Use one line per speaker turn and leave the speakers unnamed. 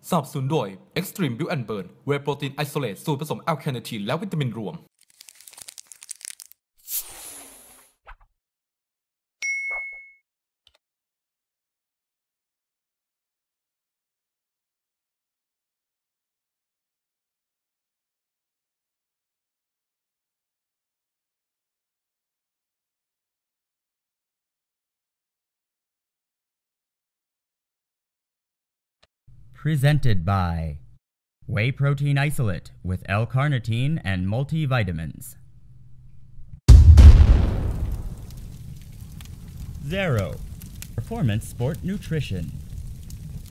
สนับสนุนโดย Extreme Build and Burn Whey Protein Isolate สูตรผสมแอลคาเนทีนและวิตามินรวม
Presented by Whey Protein Isolate with L-carnitine and multivitamins. Zero Performance Sport Nutrition.